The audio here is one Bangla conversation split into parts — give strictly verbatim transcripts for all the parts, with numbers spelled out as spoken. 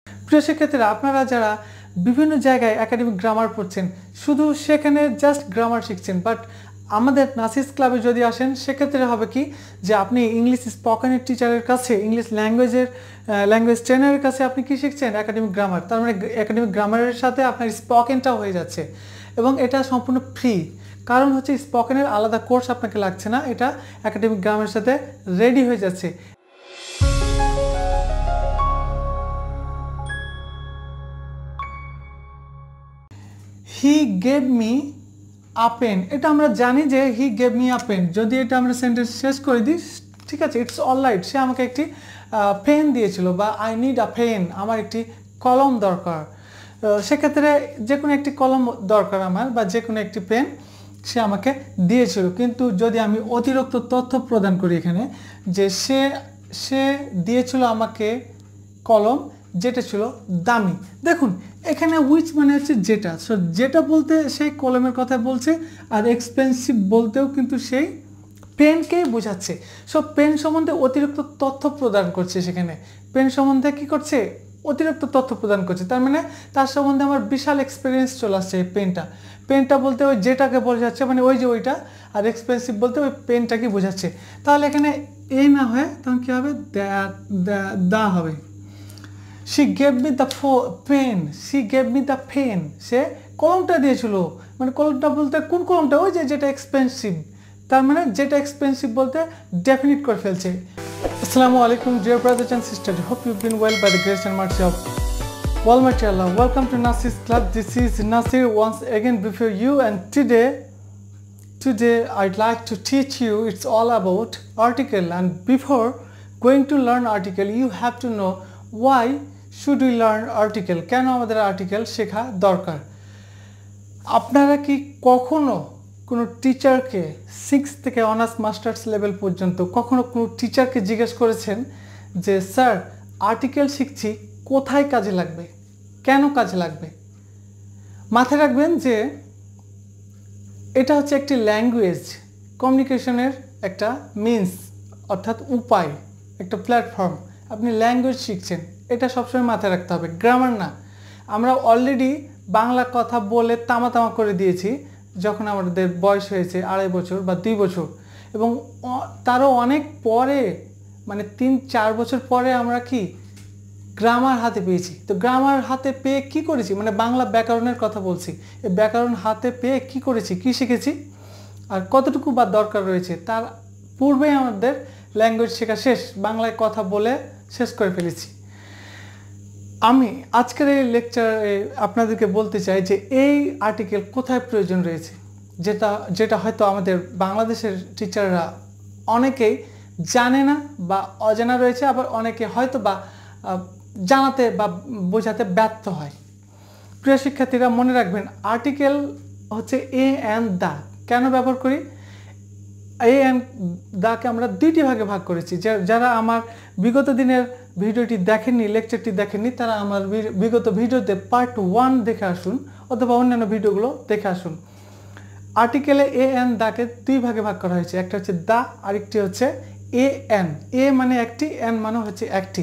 প্রিয় শিক্ষার্থীরা, আপনারা যারা বিভিন্ন জায়গায় একাডেমিক গ্রামার পড়ছেন, শুধু সেখানে জাস্ট গ্রামার শিখছেন, বাট আমাদের নাসিস ক্লাবে যদি আসেন সেক্ষেত্রে হবে কি যে আপনি ইংলিশ স্পোকেনের টিচারের কাছে, ইংলিশ ল্যাঙ্গুয়েজের ল্যাঙ্গুয়েজ ট্রেনারের কাছে আপনি কি শিখছেন? Academic grammar. তার মানে একাডেমিক গ্রামারের সাথে আপনার স্পোকেনটাও হয়ে যাচ্ছে এবং এটা সম্পূর্ণ ফ্রি। কারণ হচ্ছে স্পোকেনের আলাদা কোর্স আপনাকে লাগছে না, এটা একাডেমিক গ্রামারের সাথে রেডি হয়ে যাচ্ছে। He gave me a pen, এটা আমরা জানি যে he gave me a pen. যদি এটা আমরা সেন্টেন্স শেষ করে দিই, ঠিক আছে, ইটস অল রাইট, সে আমাকে একটি পেন দিয়েছিল, বা আই নিড আ পেন, আমার একটি কলম দরকার। সেক্ষেত্রে যে কোনো একটি কলম দরকার আমার, বা যে কোনো একটি পেন সে আমাকে দিয়েছিল। কিন্তু যদি আমি অতিরিক্ত তথ্য প্রদান করি এখানে, যে সে সে দিয়েছিল আমাকে কলম যেটা ছিল দামি। দেখুন এখানে উইচ মানে হচ্ছে যেটা, সো যেটা বলতে সেই কলমের কথা বলছে, আর এক্সপেন্সিভ বলতেও কিন্তু সেই পেনকেই বোঝাচ্ছে। সো পেন সম্বন্ধে অতিরিক্ত তথ্য প্রদান করছে, সেখানে পেন সম্বন্ধে কি করছে? অতিরিক্ত তথ্য প্রদান করছে। তার মানে তার সম্বন্ধে আমার বিশাল এক্সপিরিয়েন্স চলে আসছে। এই পেনটা পেনটা বলতে ওই যেটাকে বোঝাচ্ছে, মানে ওই যে ওইটা, আর এক্সপেন্সিভ বলতে ওই পেনটাকে বোঝাচ্ছে। তাহলে এখানে এ না হয় তখন কী হবে? দা হবে। She gave me the pen. She gave me the pen. সে কলমটা দিয়েছিল, মানে কলমটা বলতে কোন কলমটা? ওই যে যেটা এক্সপেন্সিভ। তার মানে যেটা এক্সপেন্সিভ বলতে ডেফিনিট করে ফেলছে। আসসালামু আলাইকুম dear brothers and sisters. Hope you've been well by the grace and mercy of Almighty Allah. Welcome to Nasir's Club. This is Nasir once again before you, and today today I'd like to teach you, it's all about article. And before going to learn article, you have to know why should we learn article, কেন আমাদের আর্টিকেল শেখা দরকার। আপনারা কি কখনো কোনো টিচারকে সিক্স থেকে অনার্স মাস্টার্স লেভেল পর্যন্ত কখনো কোনো টিচারকে জিজ্ঞেস করেছেন যে স্যার আর্টিকেল শিখছি, কোথায় কাজে লাগবে, কেন কাজে লাগবে? মাথায় রাখবেন যে এটা হচ্ছে একটি ল্যাঙ্গুয়েজ কমিউনিকেশনের একটা মিনস, অর্থাৎ উপায়, একটা প্ল্যাটফর্ম। আপনি ল্যাঙ্গুয়েজ শিখছেন, এটা সবসময় মাথায় রাখতে হবে, গ্রামার না। আমরা অলরেডি বাংলা কথা বলে তামা তামা করে দিয়েছি যখন আমাদের বয়স হয়েছে আড়াই বছর বা দুই বছর, এবং তারও অনেক পরে, মানে তিন চার বছর পরে আমরা কি গ্রামার হাতে পেয়েছি। তো গ্রামার হাতে পেয়ে কি করেছি? মানে বাংলা ব্যাকরণের কথা বলছি। এই ব্যাকরণ হাতে পেয়ে কি করেছি, কি শিখেছি, আর কতটুকু বা দরকার রয়েছে, তার পূর্বেই আমাদের ল্যাঙ্গুয়েজ শেখা শেষ, বাংলায় কথা বলে শেষ করে ফেলেছি। আমি আজকের এই লেকচারে আপনাদেরকে বলতে চাই যে এই আর্টিকেল কোথায় প্রয়োজন রয়েছে, যেটা যেটা হয়তো আমাদের বাংলাদেশের টিচাররা অনেকেই জানে না বা অজানা রয়েছে, আবার অনেকে হয়তো বা জানাতে বা বোঝাতে ব্যর্থ হয়। প্রিয় শিক্ষার্থীরা মনে রাখবেন, আর্টিকেল হচ্ছে এ অ্যান্ড দা। কেন ব্যবহার করি? এ অ্যান্ড দাকে আমরা দুইটি ভাগে ভাগ করেছি। যারা আমার বিগত দিনের ভিডিওটি দেখেননি, লেকচারটি দেখেননি, তারা আমার বিগত ভিডিওতে পার্ট ওয়ান দেখে আসুন, অথবা অন্যান্য ভিডিওগুলো দেখে আসুন। আর্টিকেলে এ অ্যান্ড দাকে দুই ভাগে ভাগ করা হয়েছে, একটা হচ্ছে দা, আরেকটি হচ্ছে এ অ্যান। এ মানে একটি, অ্যান মানে হচ্ছে একটি।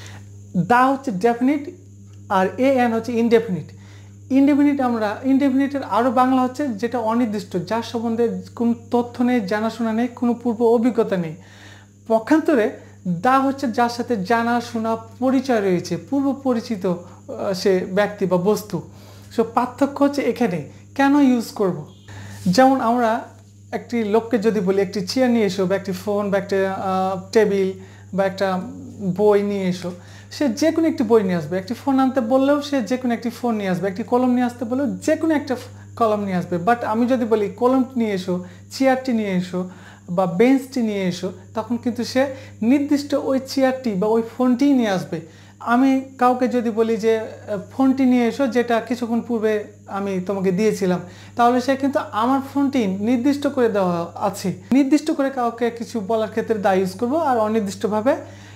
দা হচ্ছে ডেফিনিট, আর এ অ্যান হচ্ছে ইনডেফিনিট। ইনডেফিনিট আমরা ইনডেফিনিটের আরও বাংলা হচ্ছে যেটা অনির্দিষ্ট, যার সম্বন্ধে কোনো তথ্য নেই, জানাশোনা নেই, কোনো পূর্ব অভিজ্ঞতা নেই। পক্ষান্তরে দা হচ্ছে যার সাথে জানাশোনা পরিচয় রয়েছে, পূর্ব পরিচিত সে ব্যক্তি বা বস্তু। সো পার্থক্য হচ্ছে এখানে। কেন ইউজ করব? যেমন আমরা একটি লোককে যদি বলি একটি চেয়ার নিয়ে এসো, বা একটি ফোন, বা একটা টেবিল, বা একটা বই নিয়ে এসো, সে যে কোনো একটি বই নিয়ে আসবে। একটি ফোন আনতে বললেও সে যে কোনো একটি ফোন নিয়ে আসবে, একটি কলম নিয়ে আসতে বললেও যে কোনো একটা কলম নিয়ে আসবে। বাট আমি যদি বলি কলমটি নিয়ে এসো, চেয়ারটি নিয়ে এসো, বা বেঞ্চটি নিয়ে এসো, তখন কিন্তু সে নির্দিষ্ট ওই চেয়ারটি বা ওই ফোনটিই নিয়ে আসবে। আমি কাউকে যদি বলি যে ফোনটি নিয়ে এসো, যেটা কিছুক্ষণ পূর্বে আমি তোমাকে দিয়েছিলাম, তাহলে সে কিন্তু আমার ফোনটি নির্দিষ্ট করে দেওয়া আছে। নির্দিষ্ট করে কাউকে কিছু বলার ক্ষেত্রে দা ইউজ করবো, আর অনির্দিষ্টভাবে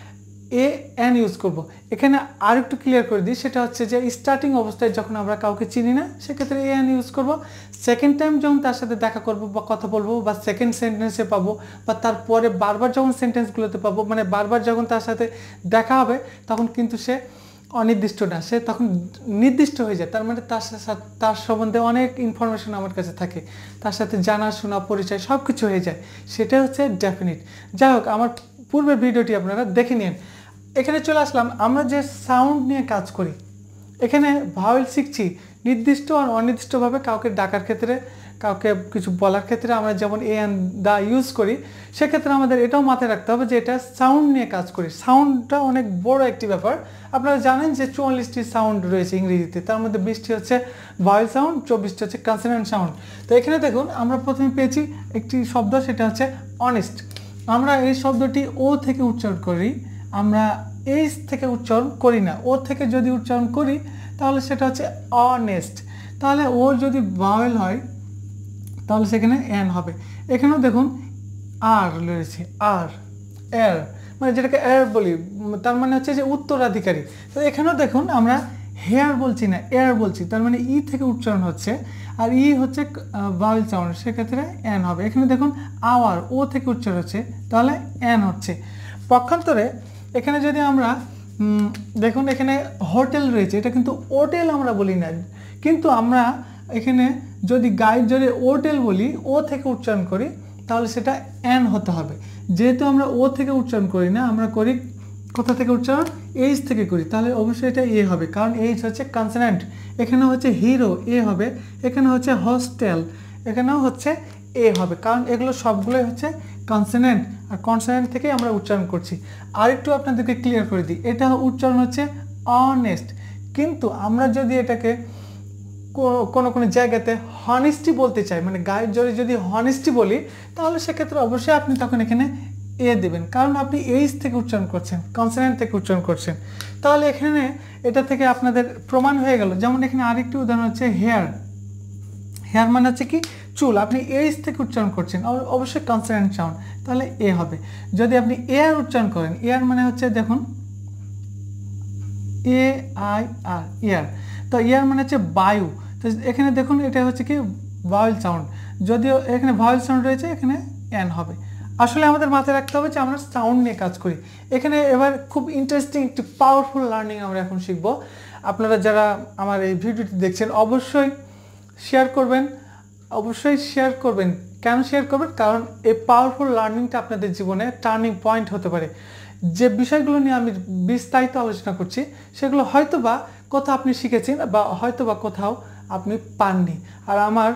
এ অ্যান ইউজ করব। এখানে আর একটু ক্লিয়ার করে দিই, সেটা হচ্ছে যে স্টার্টিং অবস্থায় যখন আমরা কাউকে চিনি না, সেক্ষেত্রে এ অ্যান ইউজ করব। সেকেন্ড টাইম যখন তার সাথে দেখা করব বা কথা বলবো, বা সেকেন্ড সেন্টেন্সে পাবো, বা তারপরে বারবার যখন সেন্টেন্সগুলোতে পাবো, মানে বারবার যখন তার সাথে দেখা হবে, তখন কিন্তু সে অনির্দিষ্ট না, সে তখন নির্দিষ্ট হয়ে যায়। তার মানে তার সাথে তার সম্বন্ধে অনেক ইনফরমেশন আমার কাছে থাকে, তার সাথে জানাশোনা পরিচয় সব কিছু হয়ে যায়, সেটা হচ্ছে ডেফিনিট। যাই হোক, আমার পূর্বের ভিডিওটি আপনারা দেখে নিন। এখানে চলে আসলাম, আমরা যে সাউন্ড নিয়ে কাজ করি, এখানে ভাওয়েল শিখছি নির্দিষ্ট আর অনির্দিষ্টভাবে কাউকে ডাকার ক্ষেত্রে, কাউকে কিছু বলার ক্ষেত্রে আমরা যেমন এ অ্যান্ড দা ইউজ করি, সেক্ষেত্রে আমাদের এটাও মাথায় রাখতে হবে যে এটা সাউন্ড নিয়ে কাজ করি। সাউন্ডটা অনেক বড় একটি ব্যাপার। আপনারা জানেন যে চুয়াল্লিশটি সাউন্ড রয়েছে ইংরেজিতে, তার মধ্যে বিশটি হচ্ছে ভাওয়েল সাউন্ড, চব্বিশটি হচ্ছে কনসোনেন্ট সাউন্ড। তো এখানে দেখুন আমরা প্রথমে পেয়েছি একটি শব্দ, সেটা হচ্ছে অনেস্ট। আমরা এই শব্দটি ও থেকে উচ্চারণ করি, আমরা এইচ থেকে উচ্চারণ করি না। ও থেকে যদি উচ্চারণ করি তাহলে সেটা হচ্ছে অনেস্ট। তাহলে ওর যদি ভাওয়েল হয় তাহলে সেখানে এন হবে। এখানেও দেখুন আর রয়েছে, আর এর মানে যেটাকে এর বলি, তার মানে হচ্ছে যে উত্তরাধিকারী। তো এখানেও দেখুন আমরা হেয়ার বলছি না, এয়ার বলছি, তার মানে ই থেকে উচ্চারণ হচ্ছে, আর ই হচ্ছে ভাওয়েল সাউন্ড, সেক্ষেত্রে এন হবে। এখানে দেখুন আওয়ার, ও থেকে উচ্চারণ হচ্ছে, তাহলে এন হচ্ছে। পক্ষান্তরে এখানে যদি আমরা দেখুন, এখানে হোটেল রয়েছে, এটা কিন্তু হোটেল আমরা বলি না, কিন্তু আমরা এখানে যদি গাইড যদি হোটেল বলি, ও থেকে উচ্চারণ করি, তাহলে সেটা এন হতে হবে। যেহেতু আমরা ও থেকে উচ্চারণ করি না, আমরা করি কোথা থেকে উচ্চারণ, এইচ থেকে করি, তাহলে অবশ্যই এটা এ হবে, কারণ এইচ হচ্ছে কনসোনেন্ট। এখানে হচ্ছে হিরো, এ হবে। এখানে হচ্ছে হোস্টেল, এখানেও হচ্ছে এ হবে, কারণ এগুলো সবগুলোই হচ্ছে কনসোনেন্ট, আর কনসোনেন্ট থেকে আমরা উচ্চারণ করছি। আর একটু আপনাদেরকে ক্লিয়ার করে দিই, এটা উচ্চারণ হচ্ছে অনেস্ট, কিন্তু আমরা যদি এটাকে কোনো কোনো জায়গাতে হনেস্টি বলতে চাই, মানে গাইড যদি যদি হনেস্টি বলি, তাহলে সেক্ষেত্রে অবশ্যই আপনি তখন এখানে এ দেবেন, কারণ আপনি এইচ থেকে উচ্চারণ করছেন, কনসোনেন্ট থেকে উচ্চারণ করছেন। তাহলে এখানে এটা থেকে আপনাদের প্রমাণ হয়ে গেল। যেমন এখানে আরেকটি উদাহরণ হচ্ছে হেয়ার। হেয়ার মানে হচ্ছে কি চুল, আপনি এইচ থেকে উচ্চারণ করছেন, অবশ্যই কনসোনেন্ট সাউন্ড, তাহলে এ হবে। যদি আপনি এয়ার উচ্চারণ করেন, এয়ার মানে হচ্ছে দেখুন এ আই আর, এয়ার। তো এয়ার মানে হচ্ছে বায়ু, তো এখানে দেখুন এটা হচ্ছে কি ভাওয়েল সাউন্ড, যদিও এখানে ভাওয়েল সাউন্ড রয়েছে, এখানে এন হবে। আসলে আমাদের মাথায় রাখতে হবে যে আমরা সাউন্ড নিয়ে কাজ করি। এখানে এবার খুব ইন্টারেস্টিং একটি পাওয়ারফুল লার্নিং আমরা এখন শিখব। আপনারা যারা আমার এই ভিডিওটি দেখছেন অবশ্যই শেয়ার করবেন, অবশ্যই শেয়ার করবেন। কেন শেয়ার করবেন? কারণ এই পাওয়ারফুল লার্নিংটা আপনাদের জীবনে টার্নিং পয়েন্ট হতে পারে। যে বিষয়গুলো নিয়ে আমি বিস্তারিত আলোচনা করছি, সেগুলো হয়তো বা কোথাও আপনি শিখেছেন, বা হয়তো বা কোথাও আপনি পাননি। আর আমার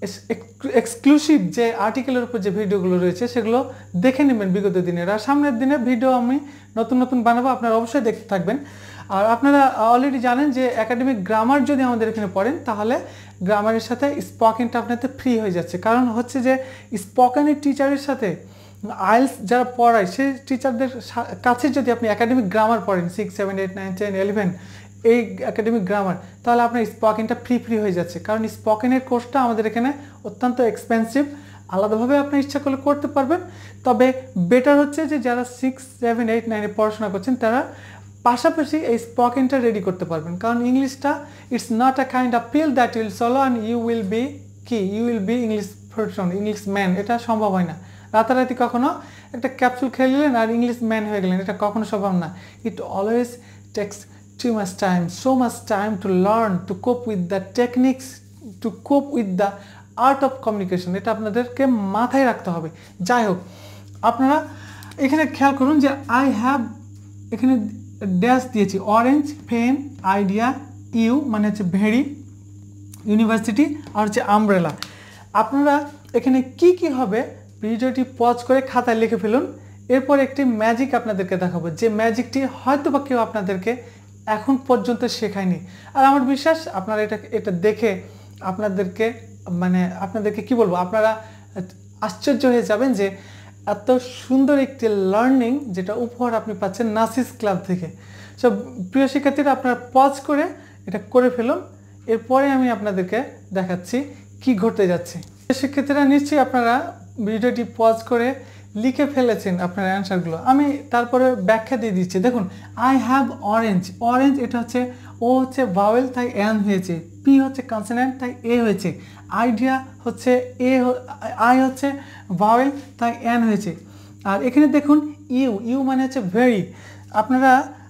এক্সক্লুসিভ যে আর্টিকেলের উপর যে ভিডিওগুলো রয়েছে, সেগুলো দেখে নেবেন বিগত দিনের। আর সামনের দিনে ভিডিও আমি নতুন নতুন বানাবো, আপনারা অবশ্যই দেখতে থাকবেন। আর আপনারা অলরেডি জানেন যে একাডেমিক গ্রামার যদি আমাদের এখানে পড়েন, তাহলে গ্রামারের সাথে স্পোকেনটা আপনাদের ফ্রি হয়ে যাচ্ছে। কারণ হচ্ছে যে স্পোকেনের টিচারের সাথে আইএলস যারা পড়ায়, সেই টিচারদের কাছে যদি আপনি একাডেমিক গ্রামার পড়েন, six seven eight nine ten eleven, এই একাডেমিক গ্রামার, তাহলে আপনার স্পোকেনটা ফ্রি ফ্রি হয়ে যাচ্ছে। কারণ স্পোকেনের কোর্সটা আমাদের এখানে অত্যন্ত এক্সপেন্সিভ, আলাদাভাবে আপনি ইচ্ছা করলে করতে পারবেন। তবে বেটার হচ্ছে যে যারা সিক্স সেভেন এইট নাইনে পড়াশোনা করছেন, তারা পাশাপাশি এই স্পোকেনটা রেডি করতে পারবেন। কারণ ইংলিশটা it's not a kind of pill that will solve and you will be কি you will be English person, English man. এটা সম্ভব হয় না। রাতারাতি কখনো একটা ক্যাপসুল খেয়ে নিলেন আর ইংলিশ ম্যান হয়ে গেলেন, এটা কখনো সম্ভব না। It always takes too much time, so much time to learn, to cope with the techniques, to cope with the art of communication. এটা আপনাদেরকে মাথায় রাখতে হবে। যাই হোক, আপনারা এখানে খেয়াল করুন যে আই হ্যাভ, এখানে ড্যাশ দিয়েছি, অরেঞ্জ, পেন, আইডিয়া, ইউ মানে হচ্ছে ভেরি, ইউনিভার্সিটি, আর হচ্ছে আমব্রেলা। আপনারা এখানে কি কি হবে ভিডিওটি পজ করে খাতায় লিখে ফেলুন। এরপর একটি ম্যাজিক আপনাদেরকে দেখাবো, যে ম্যাজিকটি হয়তো বা কেউ আপনাদেরকে এখন পর্যন্ত শেখায়নি। আর আমার বিশ্বাস আপনারা এটা এটা দেখে আপনাদেরকে মানে আপনাদেরকে কি বলবো, আপনারা আশ্চর্য হয়ে যাবেন যে এত সুন্দর একটি লার্নিং যেটা উপহার আপনি পাচ্ছেন নাসিস ক্লাব থেকে। সব প্রিয় শিক্ষার্থীরা, আপনারা পজ করে এটা করে ফেলুন। এরপরে আমি আপনাদেরকে দেখাচ্ছি কি ঘটতে যাচ্ছে। শিক্ষার্থীরা, নিশ্চয়ই আপনারা ভিডিওটি পজ করে লিখে ফেলেছেন আপনার অ্যান্সারগুলো। আমি তারপরে ব্যাখ্যা দিয়ে দিচ্ছি। দেখুন, আই হ্যাভ অরেঞ্জ, অরেঞ্জ এটা হচ্ছে ও হচ্ছে ভাওয়েল, তাই এন হয়েছে। পি হচ্ছে কনসোনেন্ট, তাই এ হয়েছে। আইডিয়া হচ্ছে এ, আই হচ্ছে ভাওয়েল, তাই এন হয়েছে। আর এখানে দেখুন ইউ, ইউ মানে হচ্ছে ভেরি। আপনারা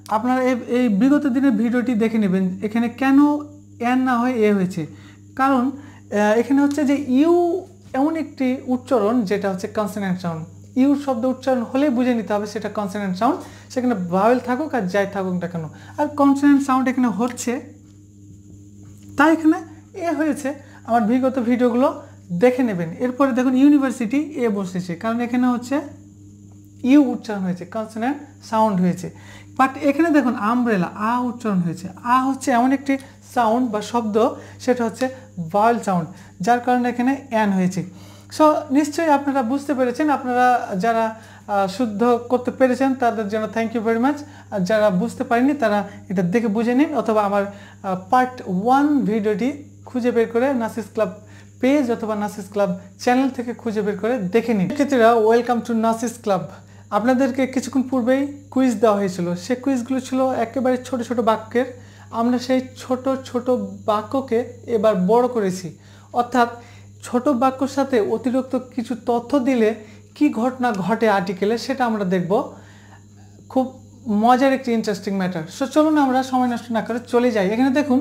আপনারা এই বিগত দিনের ভিডিওটি দেখে নেবেন এখানে কেন এন না হয়ে এ হয়েছে। কারণ এখানে হচ্ছে যে ইউ এমন একটি উচ্চারণ যেটা হচ্ছে কনসোনেন্ট সাউন্ড। ইউ শব্দ উচ্চারণ হলেই বুঝে নিতে হবে সেটা কনসোনেন্ট সাউন্ড, সেখানে ভাওয়েল থাকুক আর যাই থাকুক না কেন। আর কনসোনেন্ট সাউন্ড এখানে হচ্ছে তাই এখানে এ হয়েছে। আমার বিগত ভিডিওগুলো দেখে নেবেন। এরপরে দেখুন ইউনিভার্সিটি এ বসেছে, কারণ এখানে হচ্ছে ইউ উচ্চারণ হয়েছে, কনসোনেন্ট সাউন্ড হয়েছে। বাট এখানে দেখুন আমব্রেলা আ উচ্চারণ হয়েছে। আ হচ্ছে এমন একটি সাউন্ড বা শব্দ, সেটা হচ্ছে ভাওয়েল সাউন্ড, যার কারণে এখানে এন হয়েছে। সো নিশ্চয়ই আপনারা বুঝতে পেরেছেন। আপনারা যারা শুদ্ধ করতে পেরেছেন তাদের জন্য থ্যাংক ইউ ভেরি মাচ। আর যারা বুঝতে পারেননি তারা এটা দেখে বুঝে নিন, অথবা আমার পার্ট ওয়ান ভিডিওটি খুঁজে বের করে নাসিস ক্লাব পেজ অথবা নাসিস ক্লাব চ্যানেল থেকে খুঁজে বের করে দেখে নিন। ক্ষেত্রে ওয়েলকাম টু নাসিস ক্লাব। আপনাদেরকে কিছুক্ষণ পূর্বেই কুইজ দেওয়া হয়েছিল। সে কুইজগুলো ছিল একেবারে ছোট ছোট বাক্যের। আমরা সেই ছোট ছোট বাক্যকে এবার বড় করেছি, অর্থাৎ ছোট বাক্যর সাথে অতিরিক্ত কিছু তথ্য দিলে কি ঘটনা ঘটে আর্টিকেলে সেটা আমরা দেখব। খুব মজার একটি ইন্টারেস্টিং ম্যাটার। সো চলুন আমরা সময় নষ্ট না করে চলে যাই। এখানে দেখুন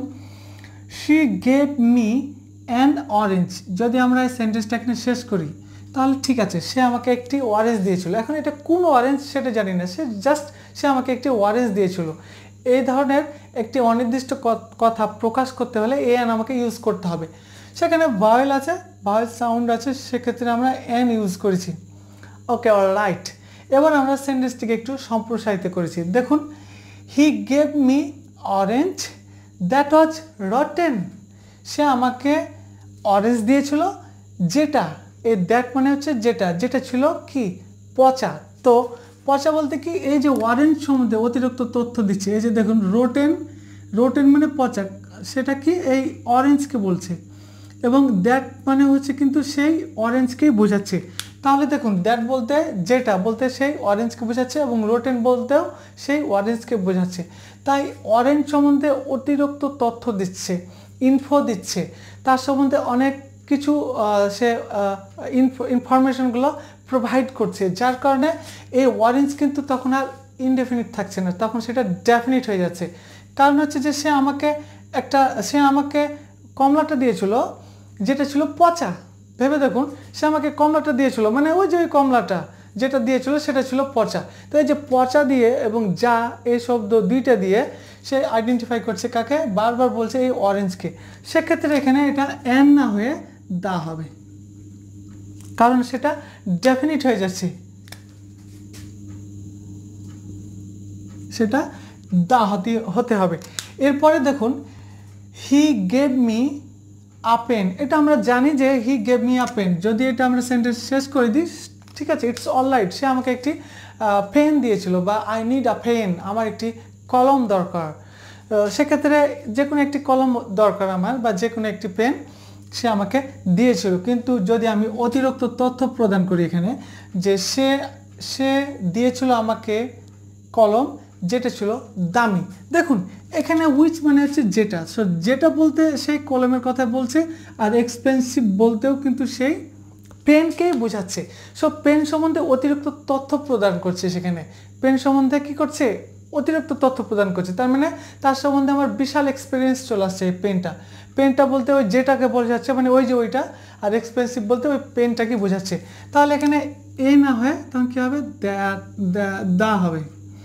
she gave me an orange. যদি আমরা এই সেন্টেন্সটা এখানে শেষ করি তাহলে ঠিক আছে, সে আমাকে একটি অরেঞ্জ দিয়েছিল। এখন এটা কোন অরেঞ্জ সেটা জানি না, সে জাস্ট সে আমাকে একটি অরেঞ্জ দিয়েছিল। এই ধরনের একটি অনির্দিষ্ট কথা প্রকাশ করতে হলে এ এন আমাকে ইউজ করতে হবে। সেখানে ভাওয়েল আছে, ভাওয়েল সাউন্ড আছে, সেক্ষেত্রে আমরা এন ইউজ করেছি। Okay, alright. এবার আমরা সেন্টেন্সটিকে একটু সম্প্রসারিত করেছি। দেখুন he gave me orange that was rotten. সে আমাকে অরেঞ্জ দিয়েছিল যেটা, এই দ্যাট মানে হচ্ছে যেটা, যেটা ছিল কি পচা। তো পচা বলতে কি, এই যে অরেঞ্জ সম্বন্ধে অতিরিক্ত তথ্য দিচ্ছে। এই যে দেখুন রোটেন, রোটেন মানে পচা, সেটা কি এই অরেঞ্জকে বলছে, এবং দ্যাট মানে হচ্ছে কিন্তু সেই অরেঞ্জকেই বোঝাচ্ছে। তাহলে দেখুন দ্যাট বলতে যেটা বলতে সেই অরেঞ্জকে বোঝাচ্ছে, এবং রোটেন বলতেও সেই অরেঞ্জকে বোঝাচ্ছে। তাই অরেঞ্জ সম্বন্ধে অতিরিক্ত তথ্য দিচ্ছে, ইনফো দিচ্ছে, তার সম্বন্ধে অনেক কিছু সে ইনফরমেশনগুলো প্রোভাইড করছে, যার কারণে এই অরেঞ্জ কিন্তু তখন আর ইনডেফিনিট থাকছে না, তখন সেটা ডেফিনিট হয়ে যাচ্ছে। কারণ হচ্ছে যে সে আমাকে একটা সে আমাকে কমলাটা দিয়েছিল যেটা ছিল পচা। ভেবে দেখুন, সে আমাকে কমলাটা দিয়েছিল মানে ওই যে ওই কমলাটা যেটা দিয়েছিল সেটা ছিল পচা। তো এই যে পচা দিয়ে এবং যা এই শব্দ দুইটা দিয়ে সে আইডেন্টিফাই করছে কাকে, বারবার বলছে এই অরেঞ্জকে। সেক্ষেত্রে এখানে এটা এন না হয়ে দা হবে, কারণ সেটা ডেফিনিট হয়ে যাচ্ছে, সেটা দা হতে হতে হবে। এরপরে দেখুন he gave me a pen. এটা আমরা জানি যে he gave me a pen. যদি এটা আমরা সেন্টেন্স শেষ করে দিই ঠিক আছে, ইটস অল রাইট। সে আমাকে একটি পেন দিয়েছিল, বা আই নিড আ পেন, আমার একটি কলম দরকার। সেক্ষেত্রে যে কোনো একটি কলম দরকার আমার, বা যে কোনো একটি পেন সে আমাকে দিয়েছিল। কিন্তু যদি আমি অতিরিক্ত তথ্য প্রদান করি এখানে, যে সে সে দিয়েছিল আমাকে কলম যেটা ছিল দামি। দেখুন এখানে উইচ মানে হচ্ছে যেটা, সো যেটা বলতে সেই কলমের কথা বলছে, আর এক্সপেন্সিভ বলতেও কিন্তু সেই পেনকেই বোঝাচ্ছে। সো পেন সম্বন্ধে অতিরিক্ত তথ্য প্রদান করছে। সেখানে পেন সম্বন্ধে কি করছে, অতিরিক্ত তথ্য প্রদান করছে। তার মানে তার সম্বন্ধে আমার বিশাল এক্সপিরিয়েন্স চলে আসছে। এই পেনটা পেনটা বলতে ওই যেটাকে বোঝাচ্ছে, মানে ওই যে ওইটা, আর এক্সপেন্সিভ বলতে ওই পেনটাকে বোঝাচ্ছে। তাহলে এখানে এ না হয়ে তখন কী হবে, দা হবে।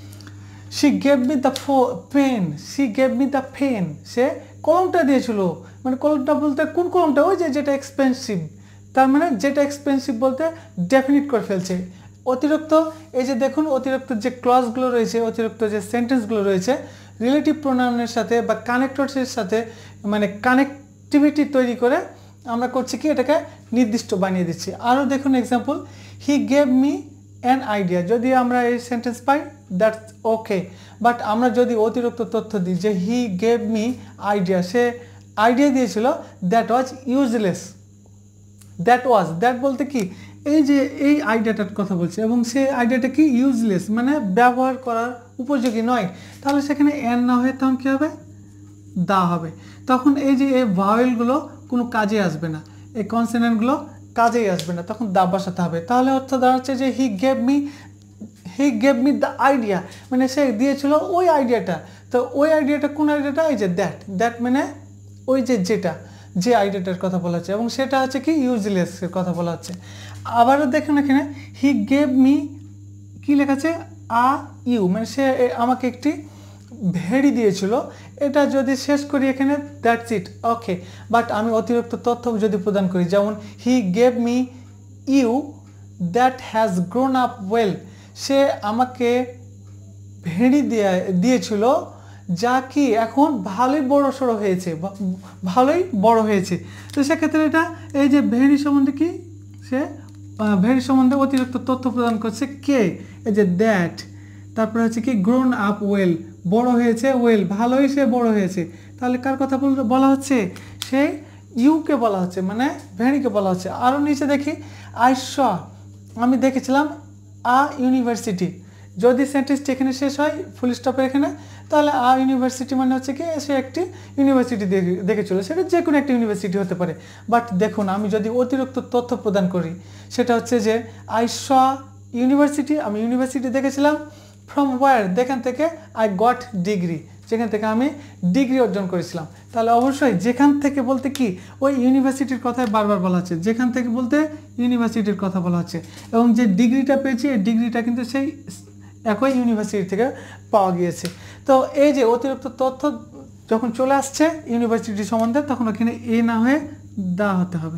She gave me the pen, she gave me the pen. সে কলমটা দিয়েছিল, মানে কলমটা বলতে কোন কলমটা, ওই যে যেটা এক্সপেন্সিভ। তার মানে যেটা এক্সপেন্সিভ বলতে ডেফিনিট করে ফেলছে। অতিরিক্ত এই যে দেখুন অতিরিক্ত যে ক্লজগুলো রয়েছে, অতিরিক্ত যে সেন্টেন্সগুলো রয়েছে, রিলেটিভ প্রোনাউনের সাথে বা কানেক্টরসের সাথে মানে কানেক্টিভিটি তৈরি করে আমরা করছি কি, এটাকে নির্দিষ্ট বানিয়ে দিচ্ছি। আরও দেখুন example, he gave me an idea. যদি আমরা এই সেন্টেন্স পাই দ্যাটস ওকে, বাট আমরা যদি অতিরিক্ত তথ্য দিই যে হি গেভ মি আইডিয়া, সে আইডিয়া দিয়েছিল, that was useless. That was that বলতে কি, এই যে এই আইডিয়াটার কথা বলছে, এবং সে আইডিয়াটা কি ইউজলেস, মানে ব্যবহার করার উপযোগী নয়। তাহলে সেখানে এন না হয়ে তখন কী হবে, দা হবে। তখন এই যে এই ভাওয়েলগুলো কোনো কাজে আসবে না, এই কনসোনেন্টগুলো কাজেই আসবে না, তখন দা বসাতে হবে। তাহলে অর্থ দাঁড়াচ্ছে যে he gave me he he gave me the idea, মানে সে দিয়েছিল ওই আইডিয়াটা। তো ওই আইডিয়াটা কোন আইডিয়াটা? এই যে দ্যাট, দ্যাট মানে ওই যে যেটা, যে আইডিয়াটার কথা বলা হচ্ছে, এবং সেটা হচ্ছে কি ইউজলেসের কথা বলা হচ্ছে। আবারও দেখেন এখানে হি গেভ মি কি লেখা আছে? আ ইউ, মানে সে আমাকে একটি ভেড়ি দিয়েছিল। এটা যদি শেষ করি এখানে দ্যাটস ইট, ওকে। বাট আমি অতিরিক্ত তথ্য যদি প্রদান করি, যেমন he gave me ewe that has grown up well, সে আমাকে ভেড়ি দিয়ে দিয়েছিল যা কি এখন ভালোই বড় সড়ো হয়েছে, ভালোই বড় হয়েছে। তো সেক্ষেত্রে এটা এই যে ভেড়ি সম্বন্ধে কি, সে ভেড়ি সম্বন্ধে অতিরিক্ত তথ্য প্রদান করছে কে? এই যে দ্যাট, তারপরে হচ্ছে কি গ্রোন আপ ওয়েল, বড় হয়েছে, ওয়েল ভালোই সে বড় হয়েছে। তাহলে কার কথা বলা হচ্ছে? সেই ইউকে বলা হচ্ছে, মানে ভেড়িকে বলা হচ্ছে। আরও নিচে দেখি আই স, আমি দেখেছিলাম আ ইউনিভার্সিটি। যদি সেন্টেন্সটি এখানে শেষ হয় ফুল স্টপের এখানে, তাহলে আ ইউনিভার্সিটি মানে হচ্ছে কি সে একটি ইউনিভার্সিটি দেখেছিল, সেটা যে কোনো একটা ইউনিভার্সিটি হতে পারে। বাট দেখুন আমি যদি অতিরিক্ত তথ্য প্রদান করি, সেটা হচ্ছে যে আই স ইউনিভার্সিটি, আমি ইউনিভার্সিটি দেখেছিলাম। ফ্রম ওয়ার, যেখান থেকে আই গট ডিগ্রি, যেখান থেকে আমি ডিগ্রি অর্জন করেছিলাম। তাহলে অবশ্যই যেখান থেকে বলতে কি ওই ইউনিভার্সিটির কথাই বারবার বলা হচ্ছে, যেখান থেকে বলতে ইউনিভার্সিটির কথা বলা হচ্ছে, এবং যে ডিগ্রিটা পেয়েছি এই ডিগ্রিটা কিন্তু সেই একই ইউনিভার্সিটি থেকে পাওয়া গিয়েছে। তো এই যে অতিরিক্ত তথ্য যখন চলে আসছে ইউনিভার্সিটি সম্বন্ধে, তখন ওখানে এ না হয়ে দা হতে হবে।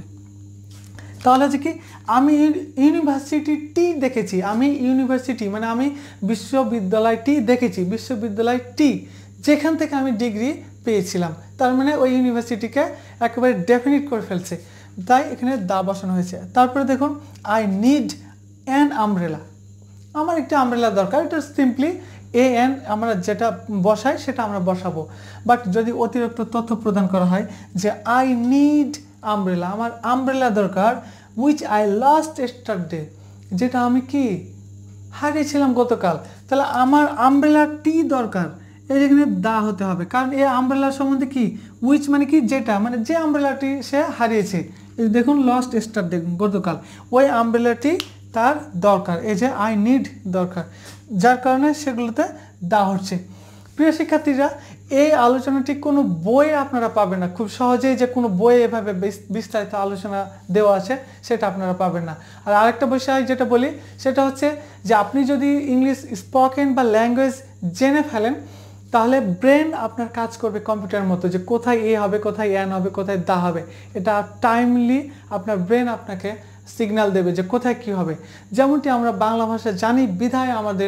তাহলে হচ্ছে কি আমি ইউনিভার্সিটিটি দেখেছি, আমি ইউনিভার্সিটি মানে আমি বিশ্ববিদ্যালয়টি দেখেছি, বিশ্ববিদ্যালয়টি যেখান থেকে আমি ডিগ্রি পেয়েছিলাম, তার মানে ওই ইউনিভার্সিটিকে একেবারে ডেফিনিট করে ফেলছে, তাই এখানে দা বসানো হয়েছে। তারপরে দেখুন আই নিড অ্যান আমব্রেলা, আমার একটা আমব্রেলা দরকার। এটা সিম্পলি এ এন আমরা যেটা বসাই সেটা আমরা বসাবো। বাট যদি অতিরিক্ত তথ্য প্রদান করা হয় যে আই নিড আমব্রেলা, আমার আমব্রেলা দরকার, উইচ আই লাস্ট এস্টারডে, যেটা আমি কি হারিয়েছিলাম গতকাল, তাহলে আমার আমব্রেলাটি দরকার, এই যেখানে দা হতে হবে। কারণ এই আমব্রেলার সম্বন্ধে কি উইচ মানে কি যেটা, মানে যে আমব্রেলাটি সে হারিয়েছে, দেখুন লস্ট এস্টারডে গতকাল, ওই আমব্রেলাটি তার দরকার, এই যে আই নিড দরকার, যার কারণে সেগুলোতে দা হচ্ছে। প্রিয় শিক্ষার্থীরা, এই আলোচনাটি কোনো বইয়ে আপনারা পাবেন না, খুব সহজেই যে কোনো বইয়ে এভাবে বিস্তারিত আলোচনা দেওয়া আছে সেটা আপনারা পাবেন না। আর আরেকটা বিষয় যেটা বলি সেটা হচ্ছে যে আপনি যদি ইংলিশ স্পোকেন বা ল্যাঙ্গুয়েজ জেনে ফেলেন, তাহলে ব্রেন আপনার কাজ করবে কম্পিউটারের মতো, যে কোথায় এ হবে, কোথায় এন হবে, কোথায় দা হবে, এটা টাইমলি আপনার ব্রেন আপনাকে সিগন্যাল দেবে যে কোথায় কি হবে। যেমনটি আমরা বাংলা ভাষা জানি বিধায় আমাদের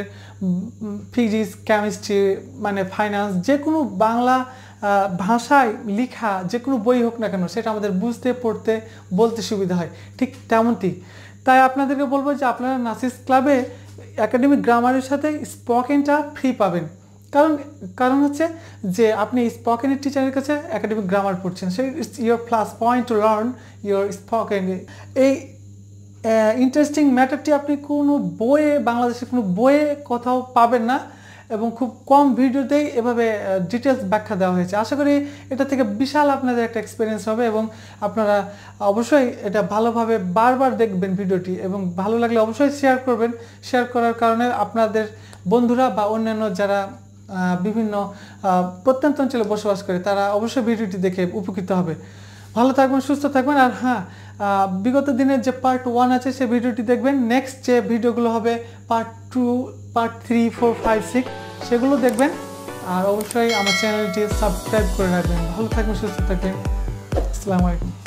ফিজিক্স, কেমিস্ট্রি মানে ফাইন্যান্স যে কোনো বাংলা ভাষায় লেখা যে কোনো বই হোক না কেন সেটা আমাদের বুঝতে, পড়তে, বলতে সুবিধা হয়, ঠিক তেমনটি। তাই আপনাদেরকে বলবো যে আপনারা নাসিস ক্লাবে একাডেমিক গ্রামারের সাথে স্পোকেনটা ফ্রি পাবেন। কারণ কারণ হচ্ছে যে আপনি স্পোকেনের টিচারের কাছে একাডেমিক গ্রামার পড়ছেন, সেই it's your plus point to learn your spoken. এই ইন্টারেস্টিং ম্যাটারটি আপনি কোনো বইয়ে, বাংলাদেশের কোনো বইয়ে কোথাও পাবেন না, এবং খুব কম ভিডিওতেই এভাবে ডিটেলস ব্যাখ্যা দেওয়া হয়েছে। আশা করি এটা থেকে বিশাল আপনাদের একটা এক্সপিরিয়েন্স হবে, এবং আপনারা অবশ্যই এটা ভালোভাবে বারবার দেখবেন ভিডিওটি, এবং ভালো লাগলে অবশ্যই শেয়ার করবেন। শেয়ার করার কারণে আপনাদের বন্ধুরা বা অন্যান্য যারা বিভিন্ন প্রত্যন্ত অঞ্চলে বসবাস করে তারা অবশ্যই ভিডিওটি দেখে উপকৃত হবে। ভালো থাকবেন, সুস্থ থাকবেন। আর হ্যাঁ, বিগত দিনের যে পার্ট ওয়ান আছে সে ভিডিওটি দেখবেন। নেক্সট যে ভিডিওগুলো হবে part two, part three, four, five, six সেগুলো দেখবেন। আর অবশ্যই আমার চ্যানেলটি সাবস্ক্রাইব করে রাখবেন। ভালো থাকবেন, সুস্থ থাকবেন। আসসালামু আলাইকুম।